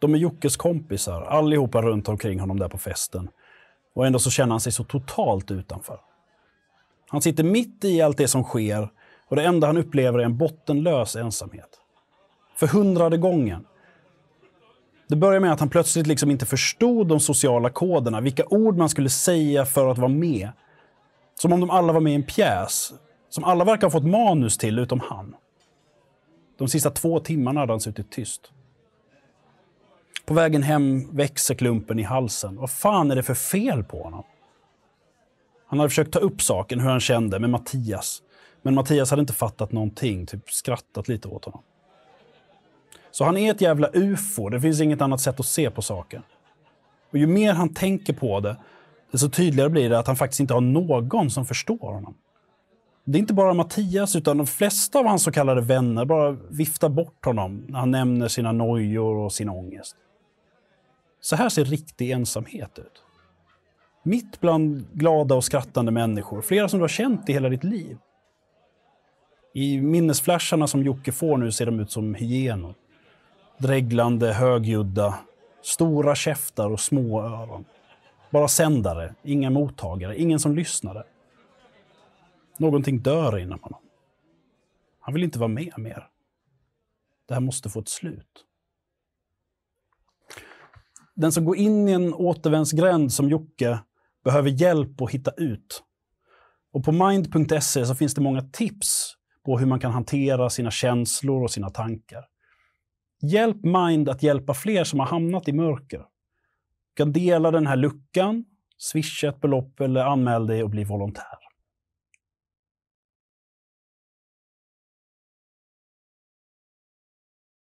De är Jockes kompisar, allihopa runt omkring honom där på festen. Och ändå så känner han sig så totalt utanför. Han sitter mitt i allt det som sker och det enda han upplever är en bottenlös ensamhet. För 100:e gången. Det börjar med att han plötsligt liksom inte förstod de sociala koderna, vilka ord man skulle säga för att vara med. Som om de alla var med i en pjäs, som alla verkar ha fått manus till utom han. De sista 2 timmarna hade han suttit tyst. På vägen hem växer klumpen i halsen. Vad fan är det för fel på honom? Han hade försökt ta upp saken, hur han kände med Mattias. Men Mattias hade inte fattat någonting, typ skrattat lite åt honom. Så han är ett jävla UFO, det finns inget annat sätt att se på saken. Och ju mer han tänker på det, desto tydligare blir det att han faktiskt inte har någon som förstår honom. Det är inte bara Mattias utan de flesta av hans så kallade vänner bara viftar bort honom när han nämner sina nojor och sin ångest. Så här ser riktig ensamhet ut. Mitt bland glada och skrattande människor, flera som du har känt i hela ditt liv. I minnesflasharna som Jocke får nu ser de ut som hyenor. Dreglande, högljudda, stora käftar och små öron. Bara sändare, inga mottagare, ingen som lyssnade. Någonting dör inom honom. Han vill inte vara med mer. Det här måste få ett slut. Den som går in i en återvändsgränd som Jocke behöver hjälp att hitta ut. Och på mind.se så finns det många tips på hur man kan hantera sina känslor och sina tankar. Hjälp Mind att hjälpa fler som har hamnat i mörker. Du kan dela den här luckan, swisha ett belopp eller anmäl dig och bli volontär.